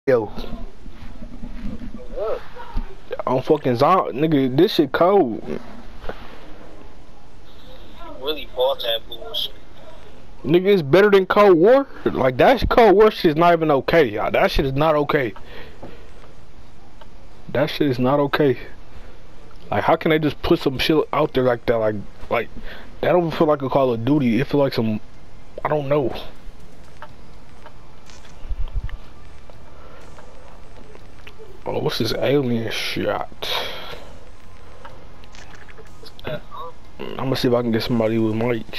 Yo, I'm fucking zombie, nigga. This shit cold. Really bought that bullshit. Nigga, it's better than Cold War. Like that Cold War shit is not even okay, y'all. That shit is not okay. That shit is not okay. Like, how can they just put some shit out there like that? Like that don't feel like a Call of Duty. It feel like some, I don't know. Oh, what's this alien shot? I'm gonna see if I can get somebody with mics.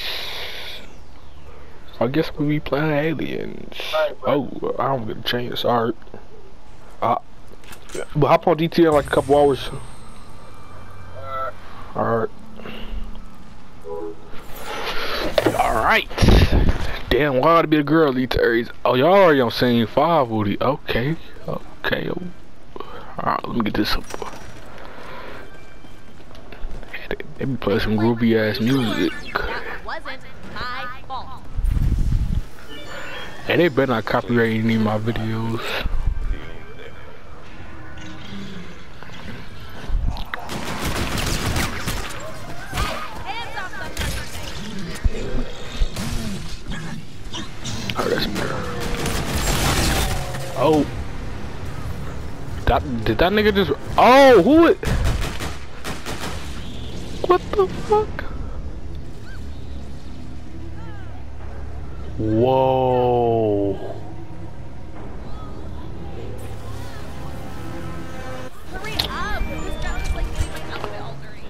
I guess we be playing aliens. Oh, I don't get a chance. Alright. But hop on GTA in like a couple hours. Alright. Alright. Damn, why gotta be a girl these days? Oh, y'all already on scene 5, Woody. Okay. Okay. Alright, let me get this up. They be playing some groovy ass music. And they better not copyright any of my videos. Oh, that's better. Oh. Did that nigga just... Oh, who it? What the fuck? Whoa. Hurry up! This sounds like getting my outfit all dirty.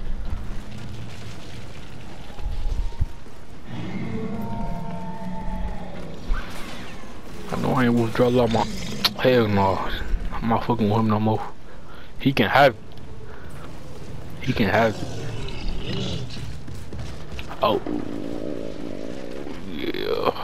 I know I ain't withdraw all my... Hell no. I'm not fucking with him no more. He can have... He can have... Oh. Yeah.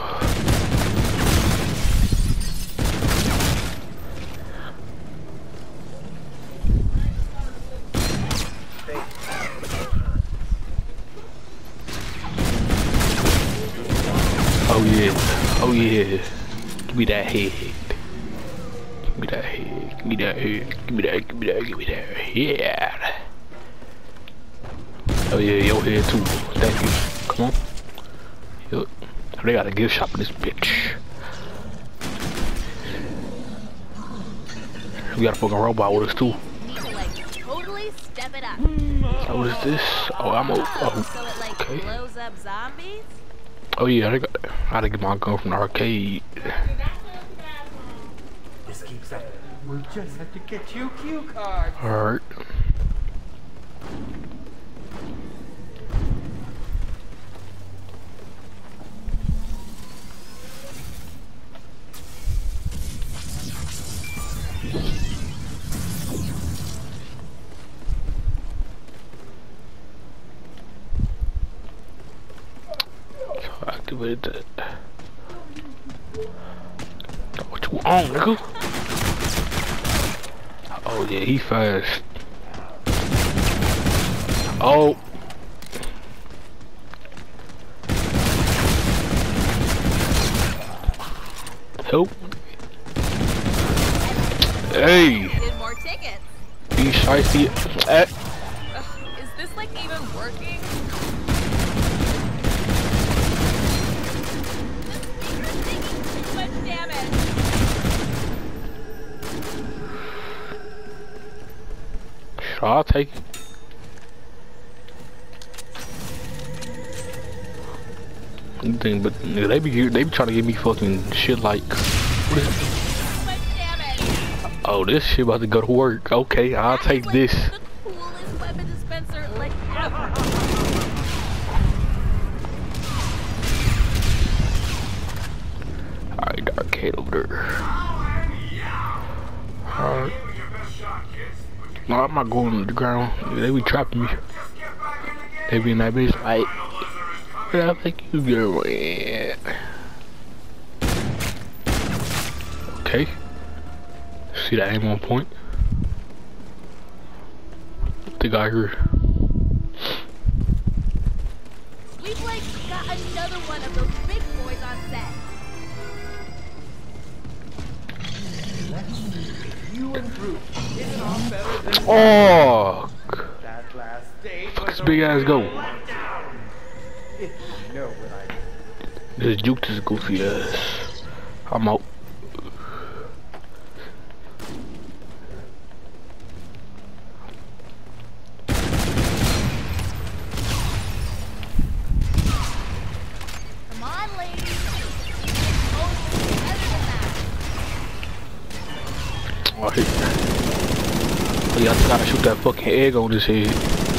Oh yeah. Oh yeah. Give me that head. Give me that head. Give me that head. Give me that. Give me that. Give me that. Yeah. Oh yeah, your head too. Thank you. Come on. Yup. They got a gift shop in this bitch. We got a fucking robot with us too. Totally step it up. Oh, what is this? Oh, I'm So it like okay. blows up zombies? Oh yeah, I gotta get my gun from the arcade. This keeps up. We'll just have to get you cue cards. Alright. So activate that. What you on, nigga? Oh yeah, he fast. Oh. Help. Hey. Did more tickets. Be shiesty. Is this like even working? This speaker's taking too much damage. I'll take it. Thing, but they be trying to give me fucking shit like. What is it? Too much damage. Oh, this shit about to go to work. Okay, I'll take Like this. The coolest weapon dispenser like ever. Alright, the arcade over there. Alright. No, I'm not going to the ground. They be trapping me. They be in that bitch like, where the fuck you going? Okay. See that aim on point? The guy here. We've like got another one of those big boys on set. You and Brute hitting off better than Oh, that last date. this big ass go. If you know what I mean. This Juke is goofy ass. I'm out. Come on, ladies. Oh, better than that. Oh, hey. Oh, yeah, I just gotta shoot that fucking egg on his head.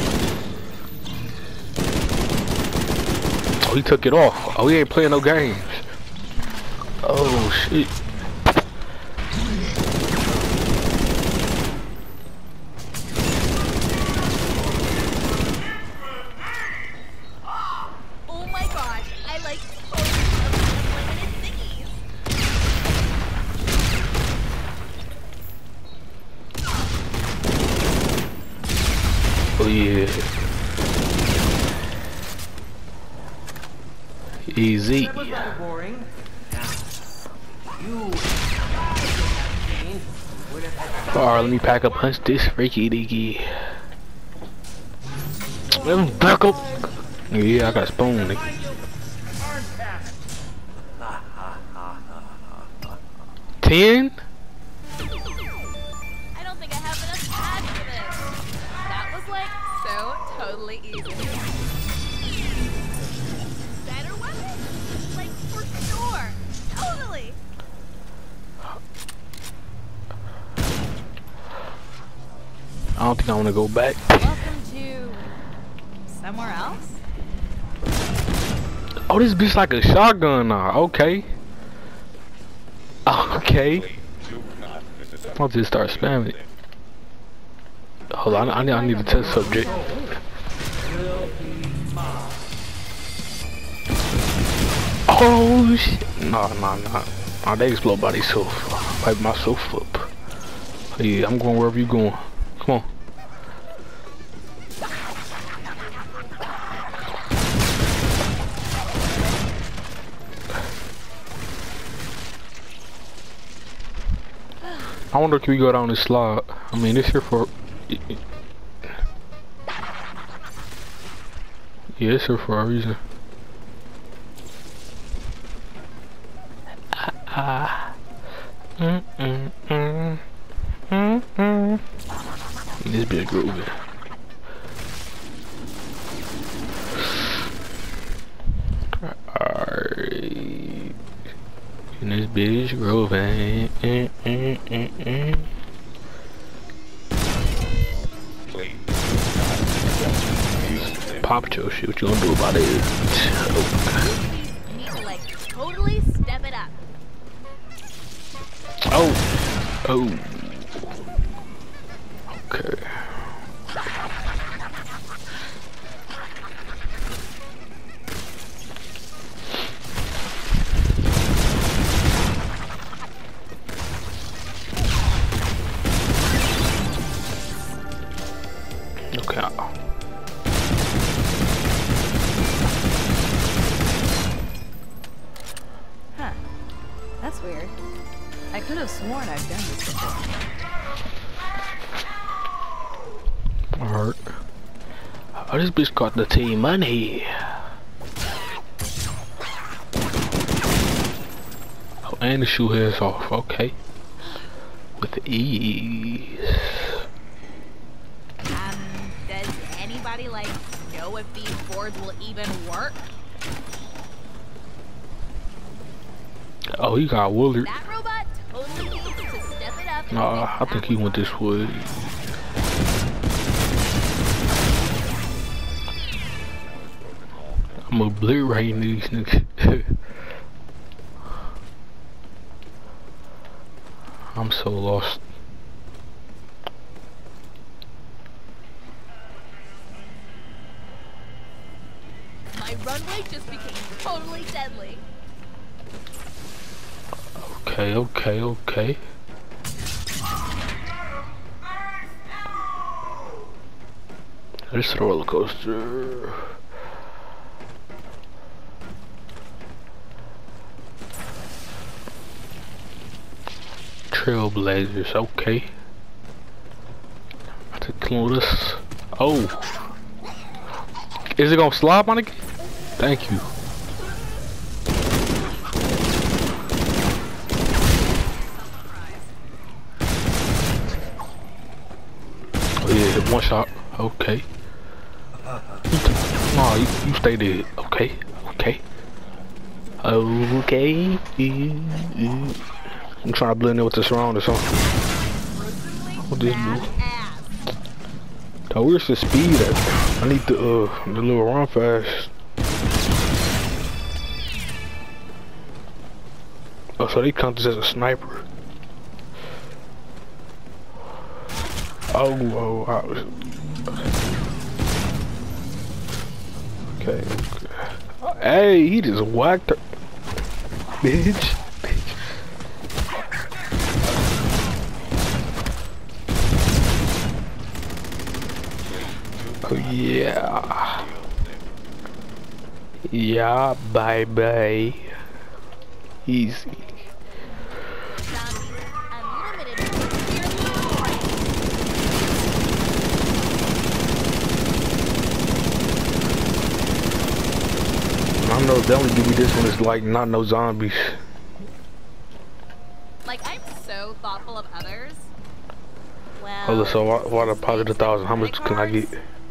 Oh, he took it off. Oh, he ain't playing no games. Oh, shit. Oh my gosh, I like totally unlimited thingies. Oh, yeah. Easy. That was rather boring. You would have had Alright, let me pack up punch this freaky diggy. Let me back up. Yeah, I got a spoon, nigga. Arm pass. 10? I don't think I have enough time for this. That was like so totally easy. Better weapon? Like for sure. Totally. I don't think I want to go back. Welcome to somewhere else? Oh, this bitch like a shotgun now. Okay. Okay. I'll just start spamming it. Hold on, I need a test subject. Oh shit. Nah, they explode by themselves. Wipe myself up. Yeah, I'm going wherever you going. Come on. I wonder can we go down this slide? I mean, this here for... Yeah, it's here for a reason. This bitch groovy. Alright. And this bitch groovy. Pop your shit. What you gonna do about it? You need to like totally step it up. Oh. Okay. Okay. Huh. That's weird. I could have sworn I've done this before. Alright. Oh, this bitch got the team money. Oh, and the shoe heads off. Okay. With ease. Does anybody like know if these boards will even work? Oh, he got Willard. That robot totally needs to step it up. Nah, I think he went this way. I'm obliterating these niggas. I'm so lost. My runway just became totally deadly. Okay. This is a roller coaster. Trailblazers, okay. I have to clone this. Oh. Is it gonna slide, my nigga? Thank you. Oh yeah, hit one shot. Okay. No, you stay dead. Okay. Okay. Okay. I'm trying to blend in with this round or something. What this do? Oh, where's the speed at? I need the little run fast. Oh, so they count this as a sniper. Oh, okay. Hey, he just whacked her. Bitch. Oh yeah. Yeah, bye bye. Easy. I know they only give me this one is like not no zombies. Like, I'm so thoughtful of others. Well, Hold on, so what a deposit 1,000? How much can I get?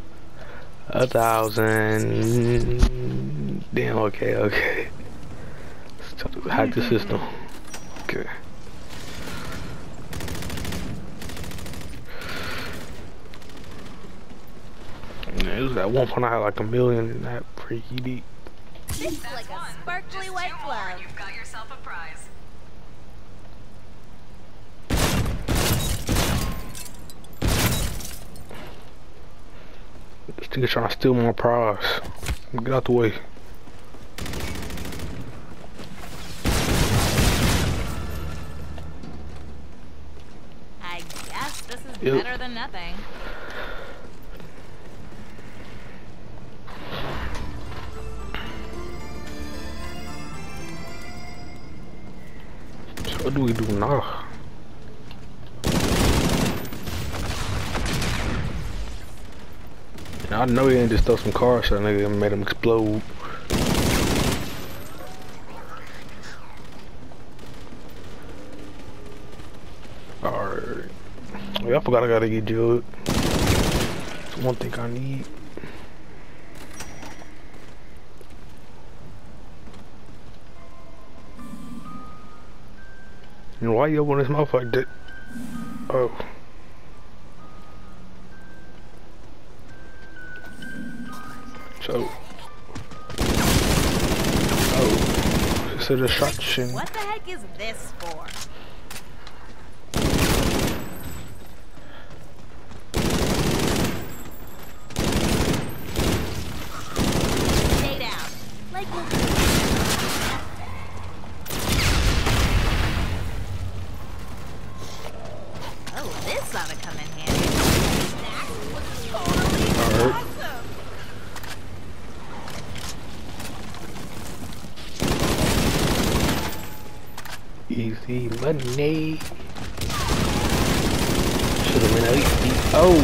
1,000. Damn, okay. Let's try to hack the system. Okay. Yeah, it was at one point I had like 1 million in that freaky deep. it's like a sparkly white glove. You've got yourself a prize. This nigga trying to steal my prize. Get out the way. I guess this is Yep. better than nothing. So what do we do now? I know he ain't just throw some cars so that nigga made him explode. Alright. Oh, I forgot I gotta get Jug. That's one thing I need. You know why you open his mouth like that? Oh. So. Oh. It's a distraction. What the heck is this for? Stay down. Like oh, this ought to come in handy. That was totally Alright. awesome. Easy money. Should have been at least. Oh.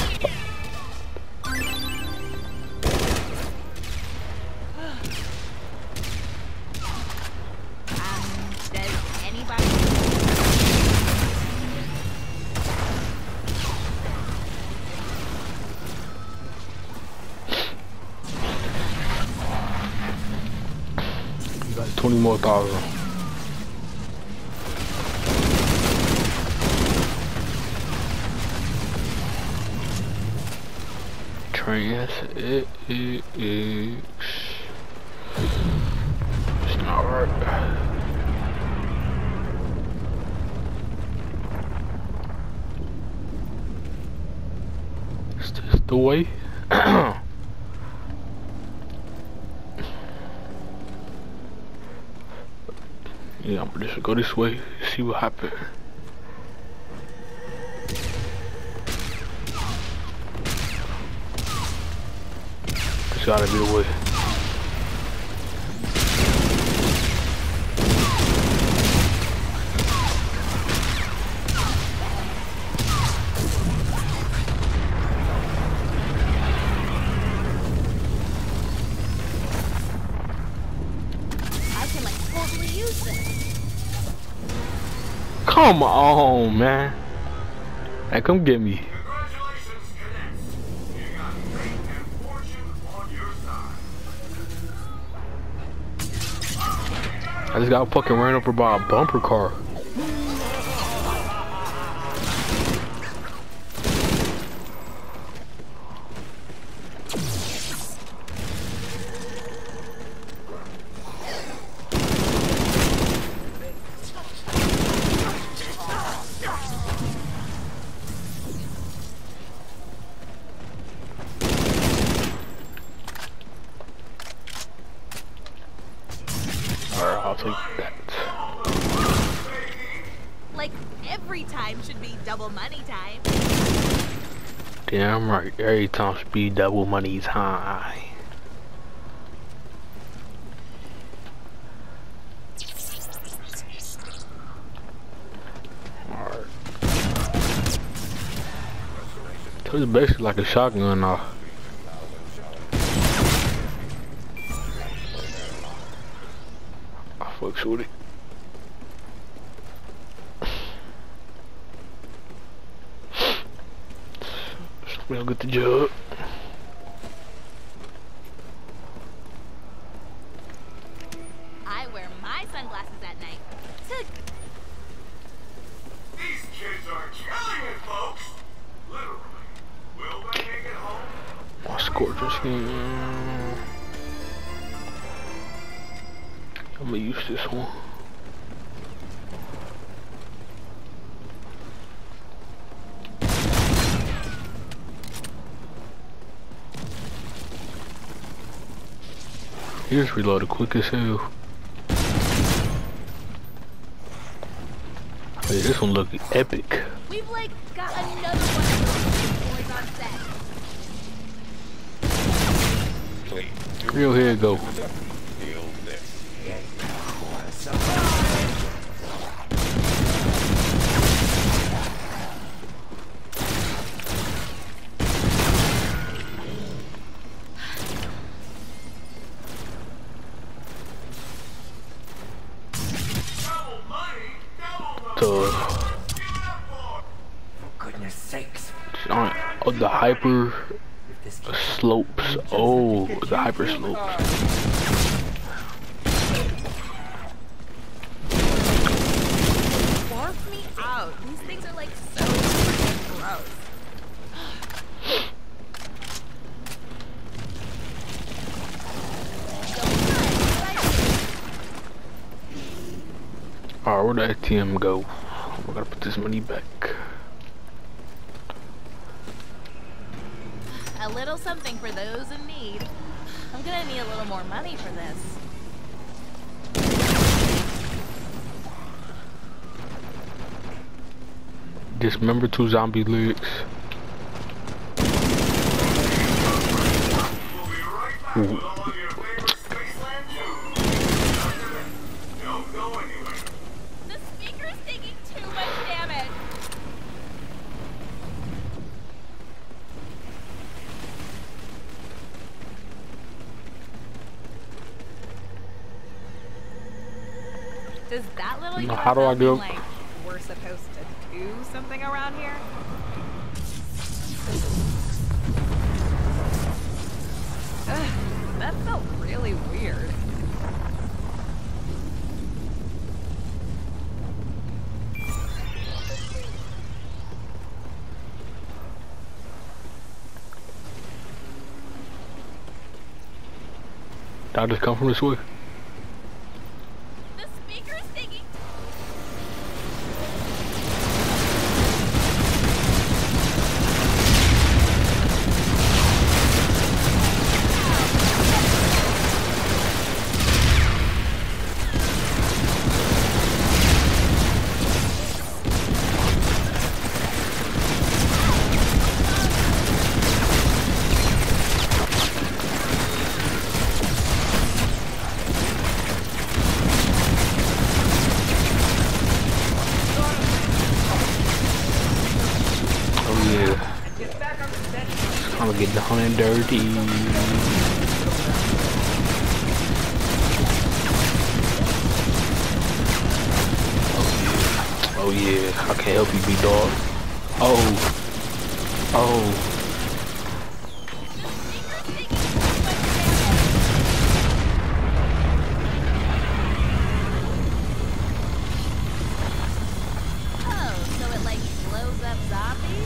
Does anybody? You got 20 more thousand. It's not right. Is this the way? Yeah, I'm gonna just go this way, see what happens. It's gotta be the way. Come on, man. Hey, come get me. Congratulations, cadets. You got fate and fortune on your side. I just got fucking ran over by a bumper car. Alright, I'll take that. Like, every time should be double money time. Damn right, every time should be double money time. Alright. So it's basically like a shotgun now. I fucks with it. We'll get the job. I wear my sunglasses at night. These kids are killing it, folks. Literally. Will they make it home? My Scorcher skin. I'm gonna use this one. He just reloaded quick as hell. Hey, this one look epic. We've like got another one of those big boys on set. Real here go. Double money, double money. The Give it up for. For goodness sakes. oh, the hyper If this keeps up, slopes. Oh, the hyper slopes. Barf me out. These things are like so freaking gross. Alright, where'd the ATM go? I gotta put this money back. A little something for those in need. I'm gonna need a little more money for this. Dismember 2 zombie legs. We'll be right back with all of your favorite Spaceland news. Don't go anywhere. The speaker's taking too much damage. Does that little Now, how do I UFO do- mean, like we're supposed to do something around here? Ugh, that felt really weird. Did I just come from this way? The speaker's taking. Oh yeah. I'm gonna get down and dirty. Oh yeah, I can't help you, big dog. Oh. Oh. Oh, so it like blows up zombies?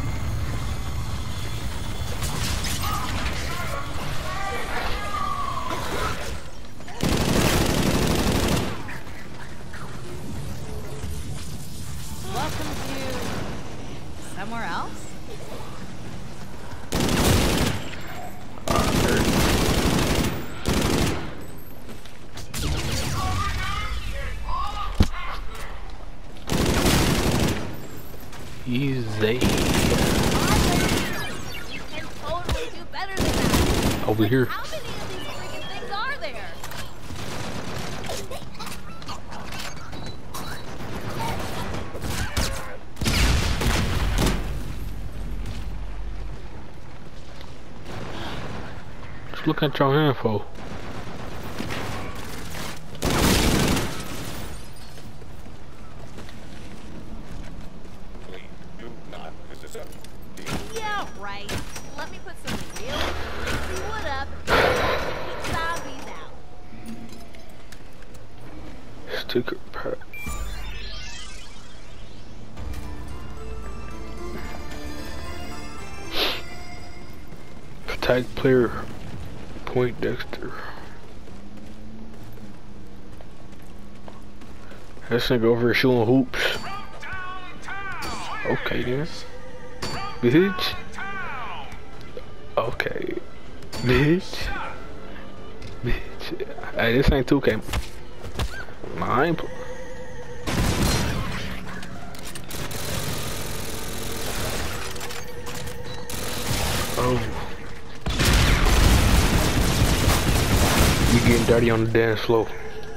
Welcome to somewhere else? Easy. You can totally do better than that. Over here. How many of these freaking things are there? Just look at your info. Yeah, right. Let me put some real juicy wood up and keep zombies out. Sticker pack. Tag player Point Dexter. This nigga over here shooting hoops. Okay then. Bitch. Okay. Bitch. Bitch. Hey, this ain't 2K. Nah, I ain't. Oh. You getting dirty on the dance floor.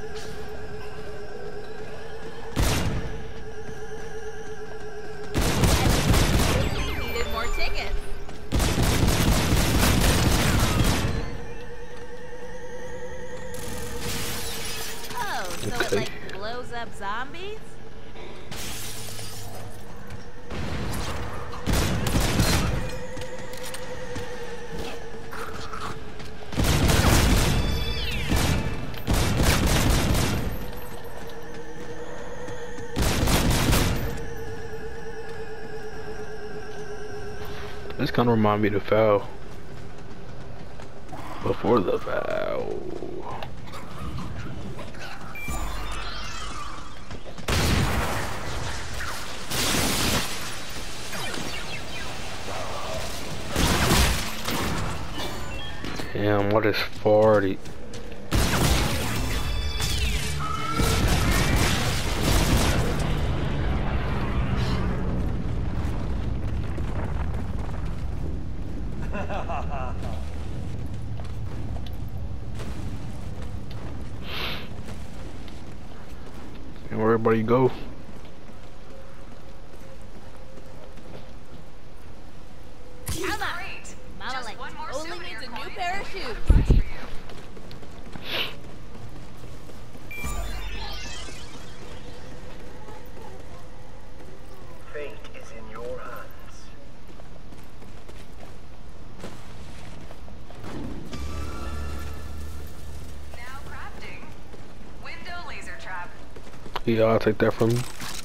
Needed more tickets. Oh, so it Okay. like blows up zombies? This kind of remind me of the foul. Before the foul. Damn, what is 40? And where everybody go? Mama like only needs a new pair of shoes. Fate is in your hands. Now crafting. Window laser trap. Yeah, I'll take that from you.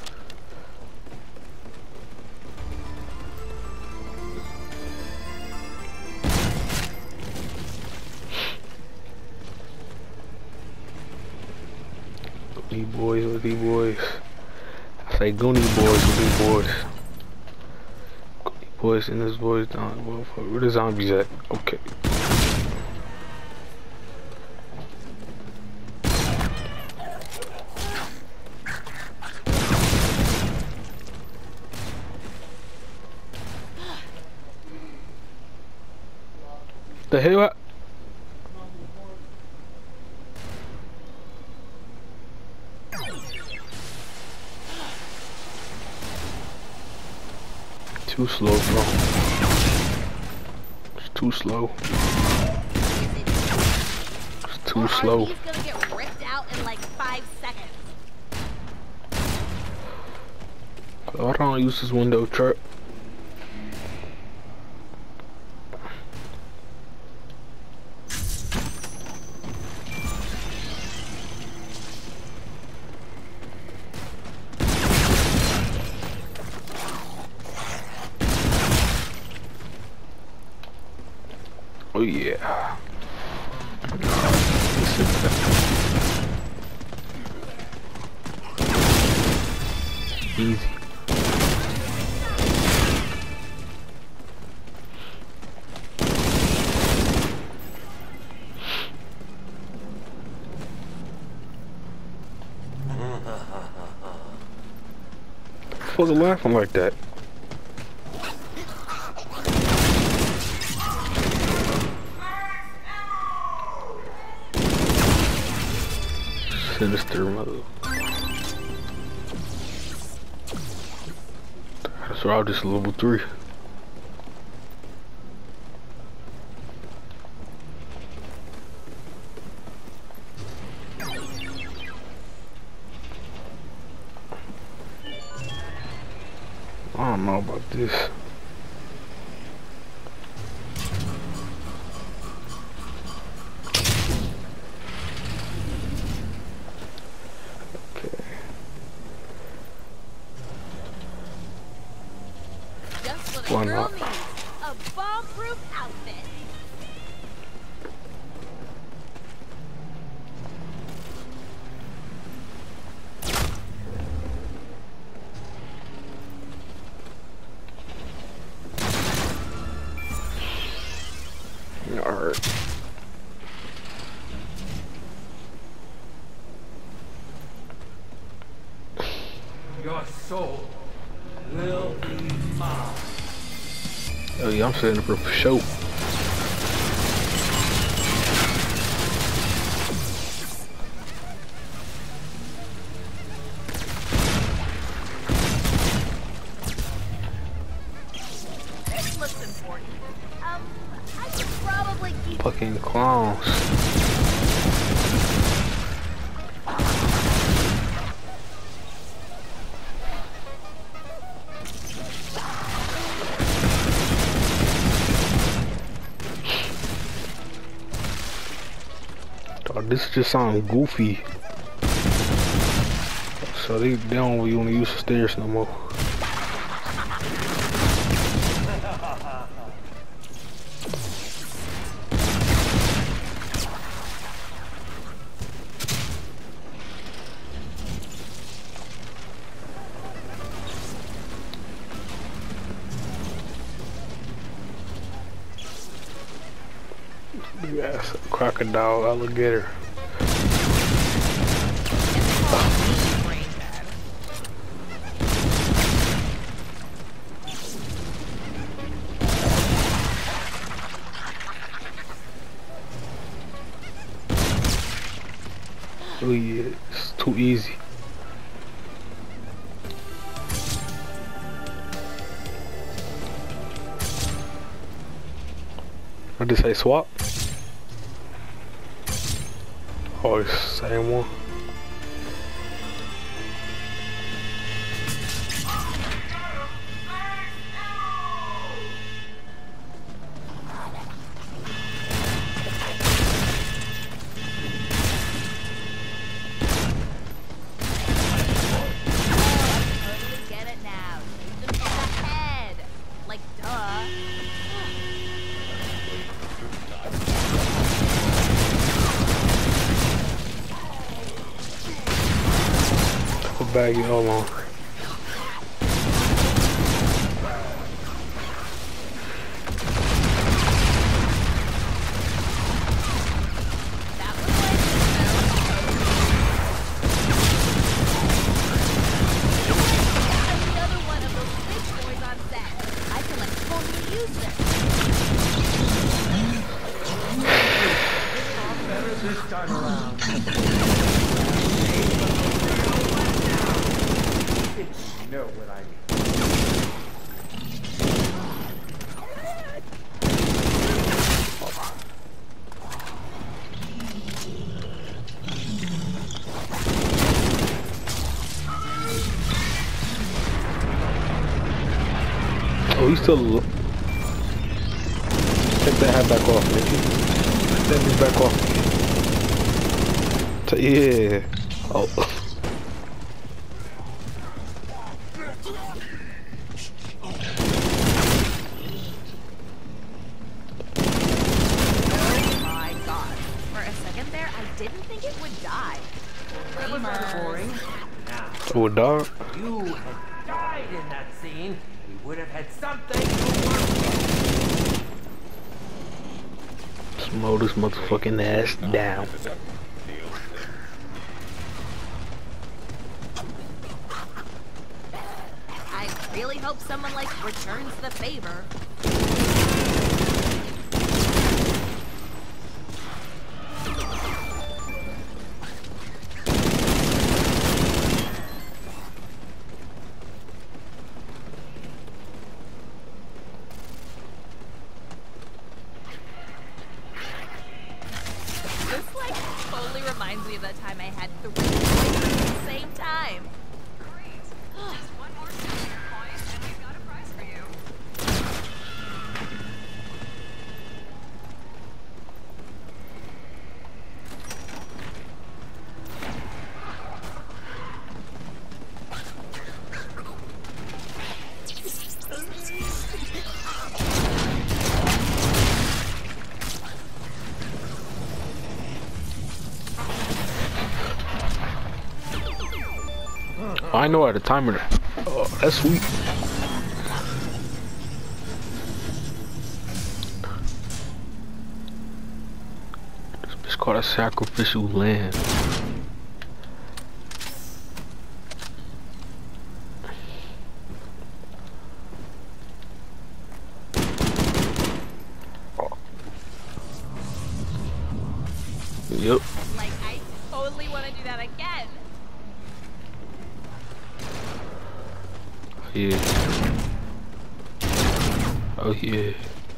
Goonie boys with these boys. I say Goonie boys with these boys. Goonie boys and this boys down. Well, where the zombies at? Okay. The hell? Too slow, bro. It's too slow. It's too slow. He's gonna get ripped out in like 5 seconds. I don't use this window trap. Oh yeah. Easy. What's laughing like that? Sinister mode. That's why I'm just level 3. I don't know about this. Just what Why a girl not? needs. A bomb-proof outfit. Alright. Your soul will be mine. Oh yeah, I'm setting up for show. This looks important. I should probably keep Fucking clowns. Dog, this just sounds goofy. So they don't really want to use the stairs no more. Yes, crocodile, alligator. Oh yeah, it's too easy. What did they say, swap? Oh, it's the same one. totally get it now. Shoot them in the head. Like, duh. I'll bag you, hold on. That was like another one of those bitch boys on set. I can like totally use this. Better this time around. You know what I mean. Oh, he's still alive. Take that hat back off, Nikki. Take that bitch back off. Yeah. Oh. Oh, dog. You had died in that scene, we would have had something to work with. Slow this motherfucking ass down. I really hope someone like returns the favor. Reminds me of that time I had 3 at the same time. Great. Just one more signature point, and we've got a prize for you. I know how to timer. Oh, that's sweet. It's called a sacrificial lamb. Yep. Like, I totally want to do that again. Yeah. Oh yeah.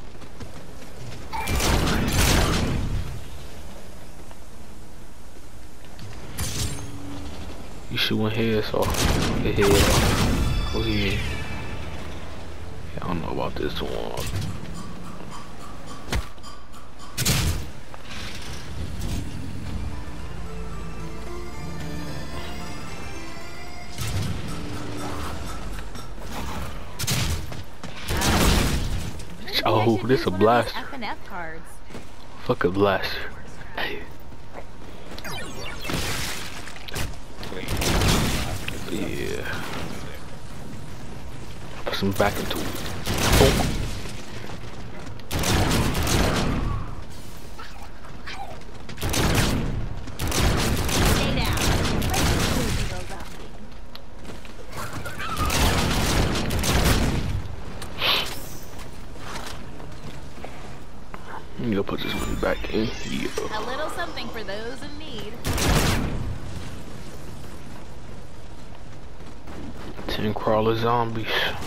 You shooting heads off. The head off. Oh yeah. I don't know about this one. Oh, this a blaster. FNF cards. Fuck a blaster. Hey. Yeah. Put some back into it. Oh. Stay down. I'm gonna put this one back in here. A little something for those in need. 10 crawler zombies.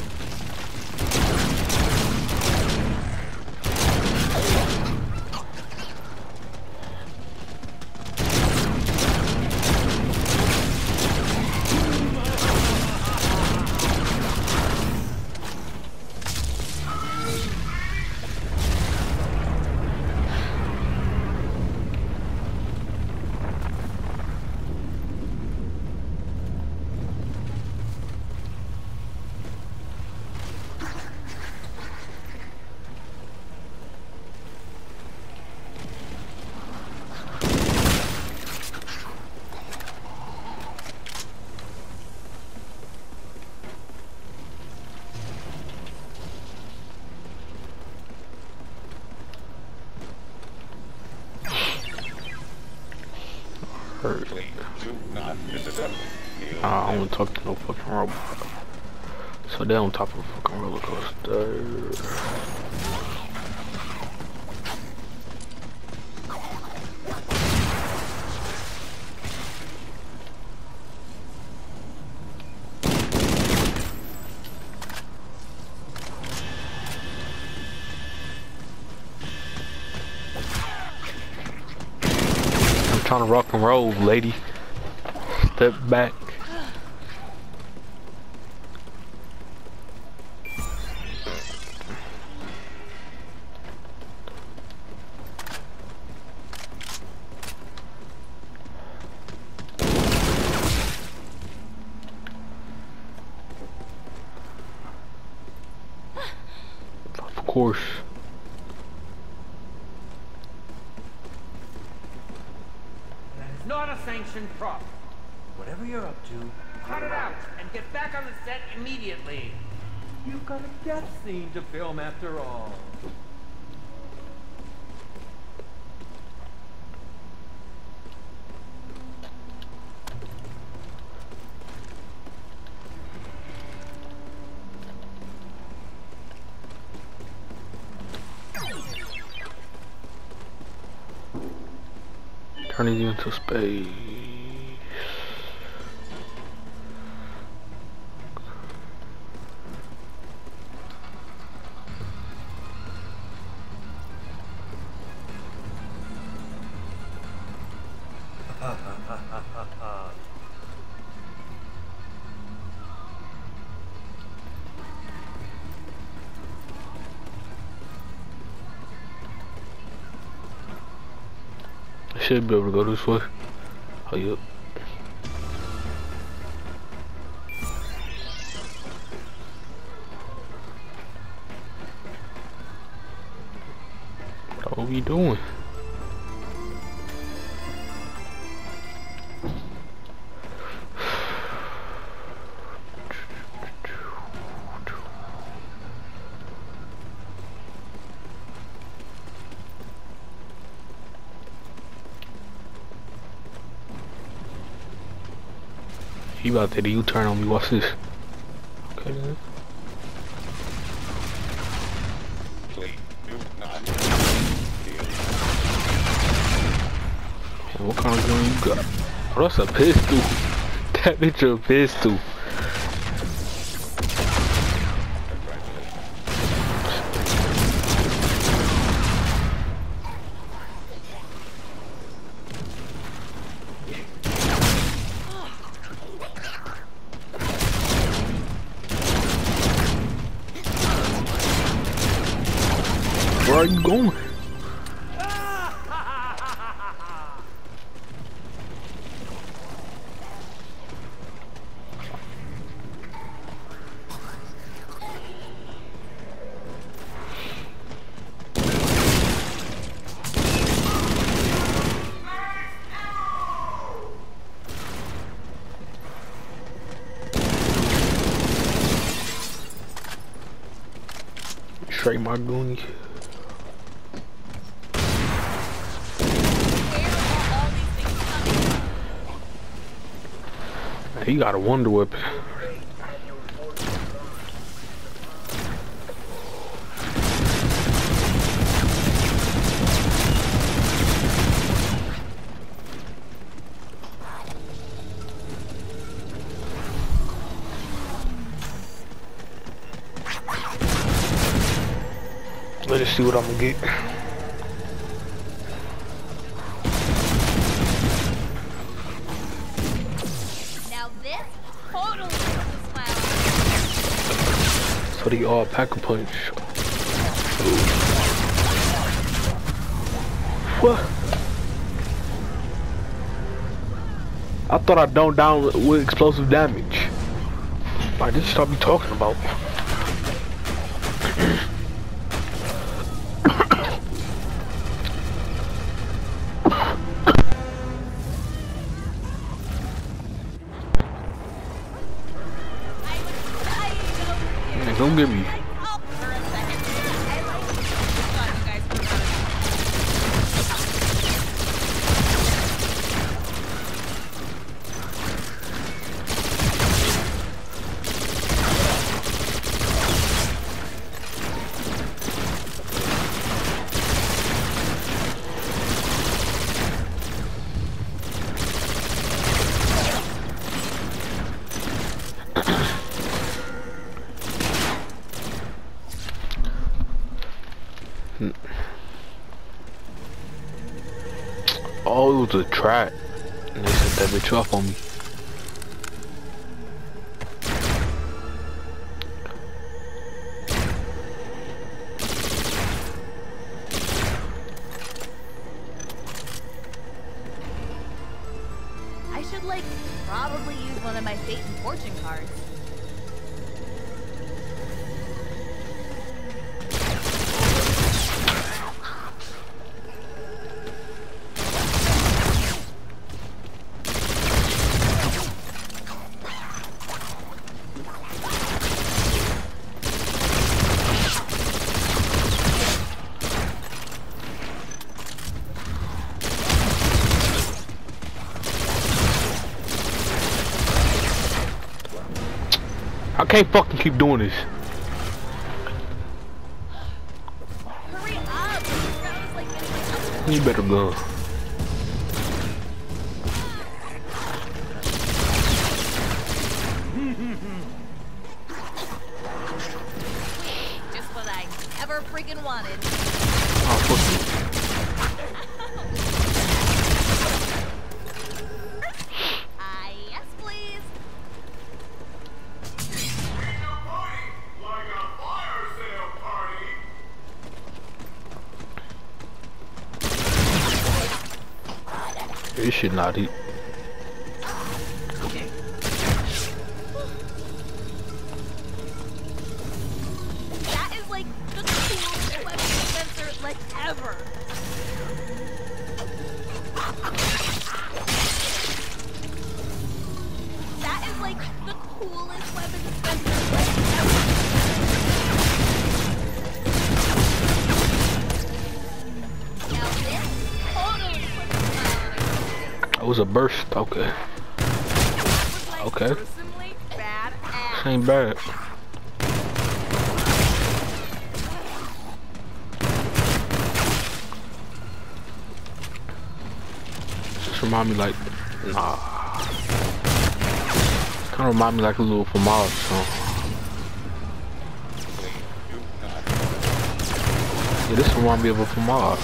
I don't talk to no fucking robot. So they on top of a fucking roller coaster. I'm trying to rock and roll, lady. Step back. course. That is not a sanctioned prop. Whatever you're up to, cut it out and get back on the set immediately. You've got a death scene to film after all. Turning you into space. I should be able to go this way. Oh, yep. What are we doing? He about to hit a U-turn on me. Watch this. Okay, then. Man, what kind of gun you got? Oh, that's a pistol. That bitch a pistol. Where are you going? Straight my goon. He got a wonder weapon. Let's see what I'm gonna get. So they all pack a punch. What? I thought I don't down with explosive damage. Like, this is what I be talking about. Don't get me. Oh, it was a trap. And they set that bitch off on me. I should, like, probably use one of my fate and fortune cards. I can't fucking keep doing this. Hurry up! This guy was like getting my You better go. just what I ever freaking wanted. Oh, fuck you. Yes, please. Like a fire sale party. This shit not eat. That is like the coolest weapon dispenser like ever. That is like the coolest weapon dispenser like ever. Now this totally puts a smile on a girl's face. That was a burst. Okay. That was like Okay. gruesomely badass. Ain't bad. Just remind me like, nah. Kind of remind me like a little fromage song. Yeah, this remind me of a fromage.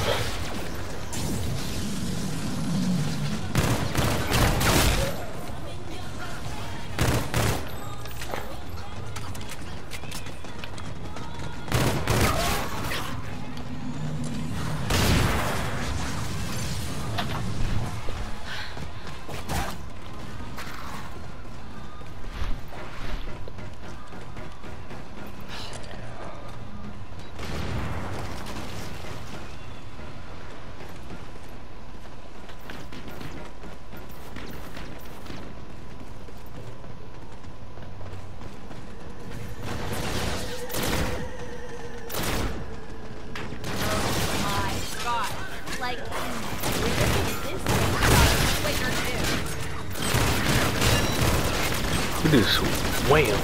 My God. Like, this Waker Look at this. Wham.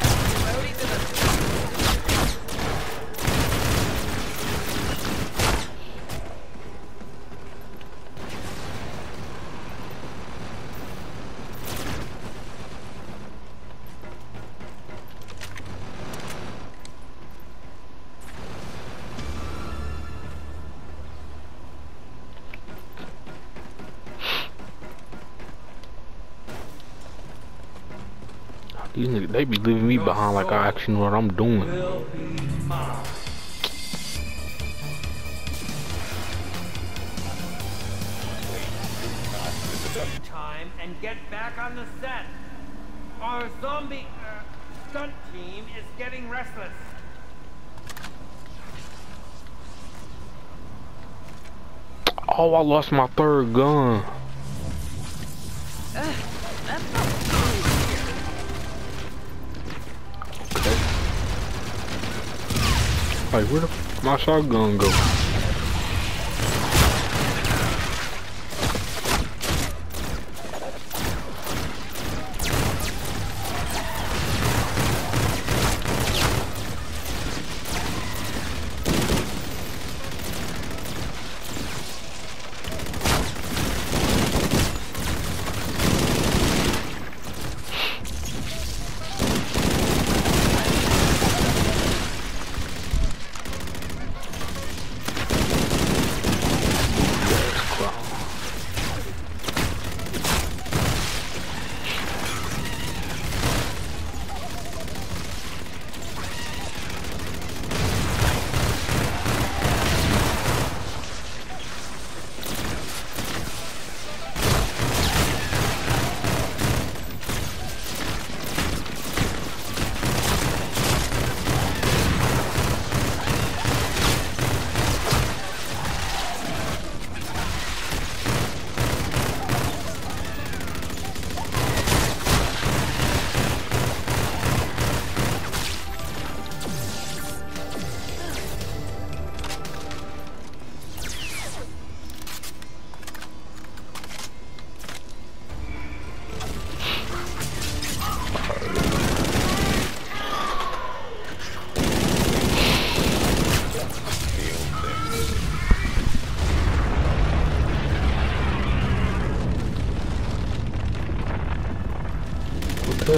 These niggas, they be leaving me behind like I actually know what I'm doing. Will be mine. Time and get back on the set. Our zombie stunt team is getting restless. Oh, I lost my third gun. Okay. Like, where the f my shotgun go?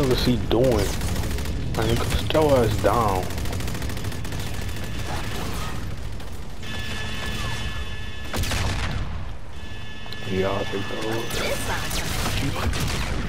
hell is he doing? Man, sit your ass down. Yeah, I'll take those.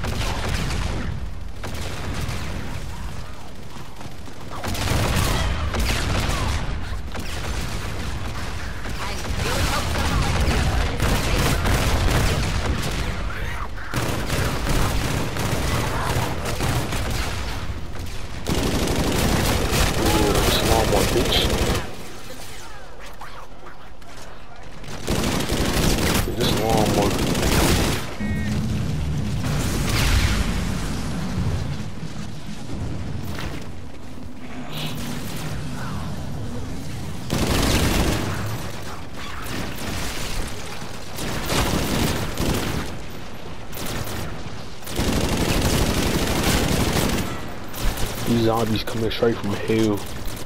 These zombies coming straight from hell.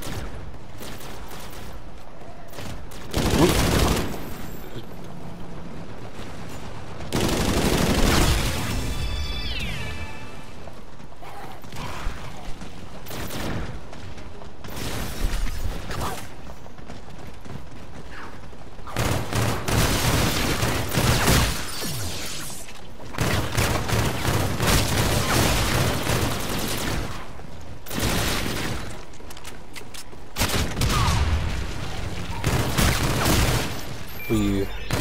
Yeah.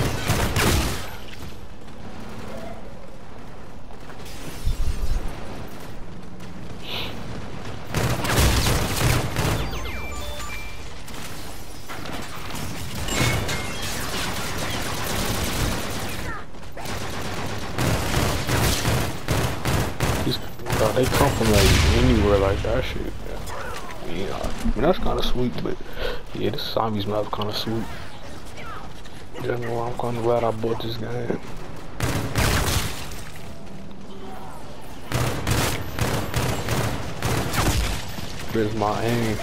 They come from like anywhere like that shit. Yeah, I mean, that's kind of sweet, but yeah, this zombies map kind of sweet. You know, I'm kind of glad I bought this game. Here's my aim.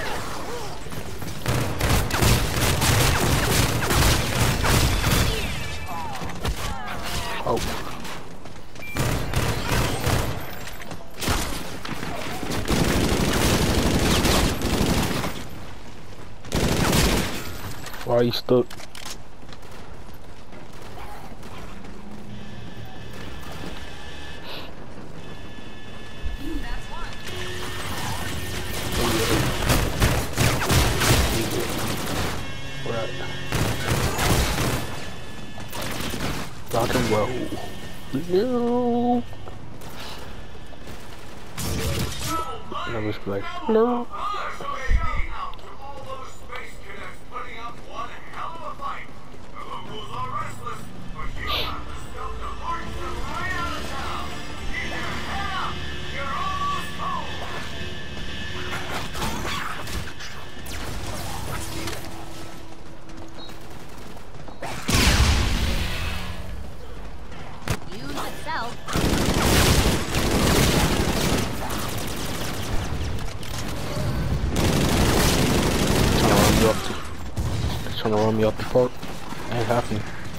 Oh. Why are you stuck? Rock and roll. No. And I was like, no. Trying to run me off the park. Ain't happening.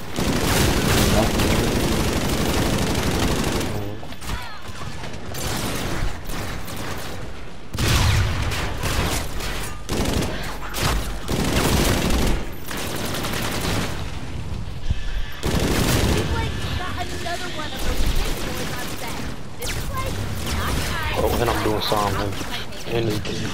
Oh, and I'm doing something in this game.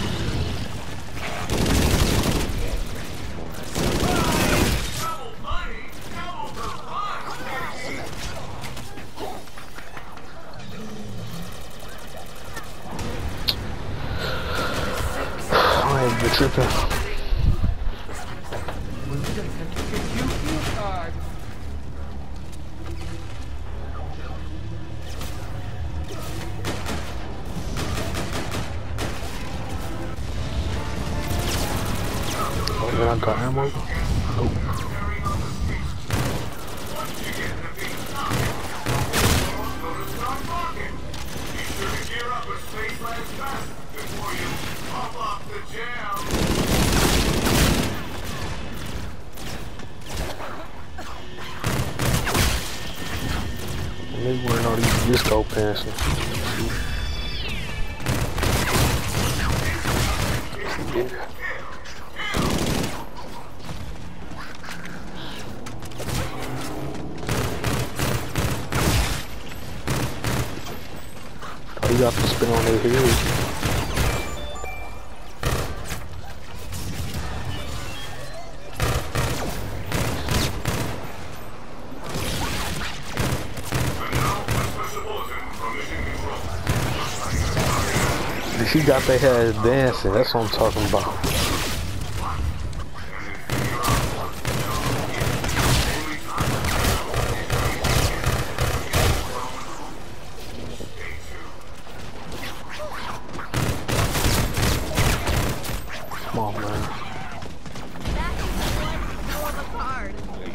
I ain't been tripping. I got ammo. Nope. They wearing all these disco pants and shit. Yeah. Oh, you got to spin on their heels. She got their heads dancing, that's what I'm talking about. Come on, man. That is one hell of a card.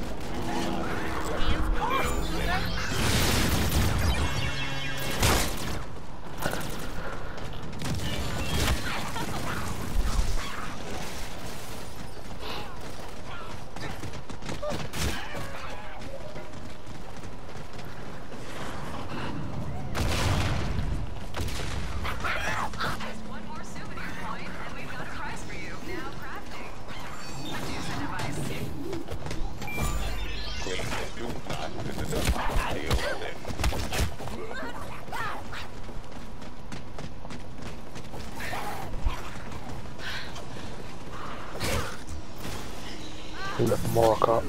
One more souvenir point, and we've got a prize for you. Now crafting. Use the device. Let the mark up.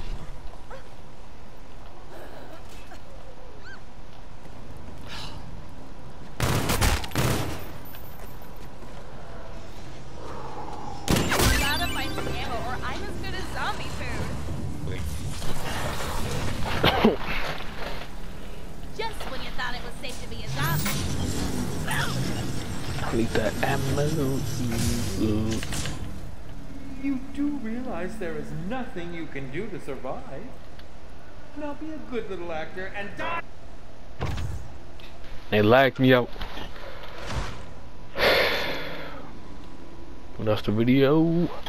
Gotta find some ammo or I'm as good as zombie food. Just when you thought it was safe to be a zombie. I need that ammo. You do realize there is nothing you can do to survive. Now be a good little actor and die. They lagged me out. That's the video.